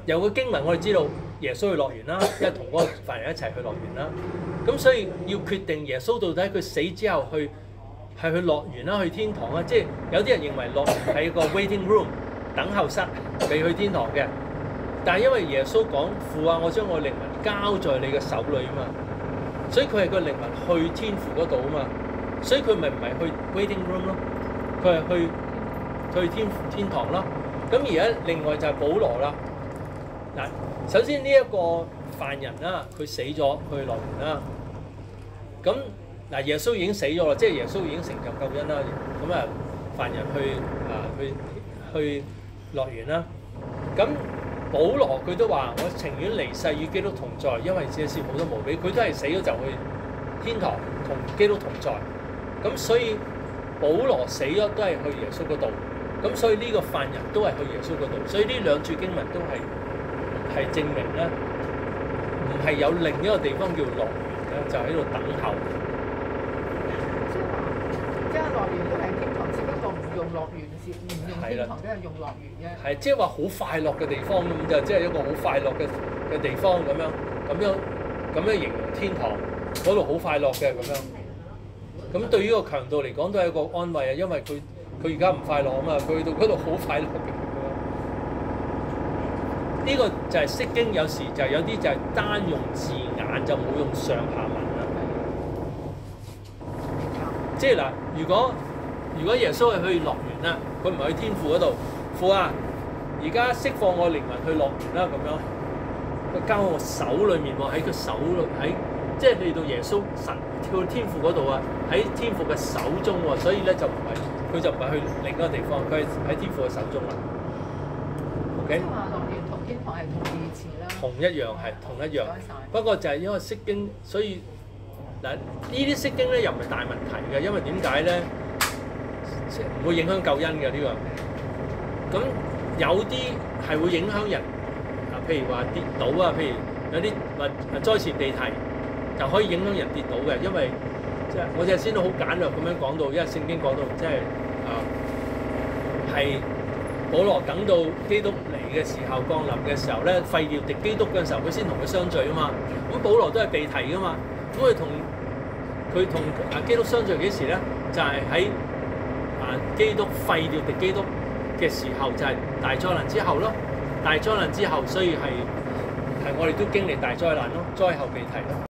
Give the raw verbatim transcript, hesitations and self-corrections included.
有個經文我哋知道耶穌去樂園啦，因為同嗰個犯人一齊去樂園啦。咁所以要決定耶穌到底佢死之後去係去樂園啦，去天堂啦。即係有啲人認為樂園係一個 waiting room 等候室，未去天堂嘅。但係因為耶穌講父啊，我將我靈魂交在你嘅手裏啊嘛，所以佢係個靈魂去天父嗰度啊嘛，所以佢咪唔係去 waiting room 咯，佢係去去天天堂咯。咁而家另外就係保羅啦。嗱，首先呢一個犯人啦，佢死咗去樂園啦。咁嗱，耶穌已經死咗啦，即係耶穌已經成就救恩啦。咁啊，犯人去啊去去樂園啦。咁保羅佢都話：我情願離世與基督同在，因為這是好多無比。佢都係死咗就去天堂同基督同在。咁所以保羅死咗都係去耶穌嗰度。咁所以呢個犯人都係去耶穌嗰度。所以呢兩處經文都係係證明咧，唔係有另一個地方叫樂園咧，就喺度等候。 即係話，即係樂園都係天堂，只不過唔用樂園先，唔用天堂，都係用樂園啫。 係，即係話好快樂嘅地方咁就，即係一個好快樂嘅嘅地方咁樣，咁樣咁樣形容天堂嗰度好快樂嘅咁樣。咁對於個強盜嚟講都係一個安慰啊，因為佢佢而家唔快樂啊嘛，佢去到嗰度好快樂嘅。呢個就係釋經，有時就係有啲就係單用字眼就冇用上下文啦。即係嗱，如果如果耶穌係去樂園啦，佢唔係去天父嗰度，父啊，而家釋放我靈魂去樂園啦咁樣，佢交喺我手裏面喎，喺佢手裏喺，即係去到耶穌神跳天父嗰度啊，喺天父嘅手中喎，所以咧就唔係佢就唔係去另一個地方，佢係喺天父嘅手中啦。OK。 即係話樂園同天堂係同義詞啦。同一樣係同一樣，不過就係因為釋經，所以嗱呢啲釋經咧又唔係大問題嘅，因為點解咧？唔會影響救恩嘅呢個。咁有啲係會影響人啊，譬如話跌倒啊，譬如有啲或災前被提，就可以影響人跌倒嘅，因為即係我哋先都好簡略咁樣講到，因為聖經講到即係啊係保羅等到基督嚟嘅時候降臨嘅時候咧，廢掉敵基督嘅時候，佢先同佢相聚啊嘛。咁保羅都係被提噶嘛，咁佢同佢同啊基督相聚幾時咧？就係喺啊基督廢掉敵基督嘅時候，就係大災難之後咯。大災難之後，所以係係我哋都經歷大災難咯，災後被提咯。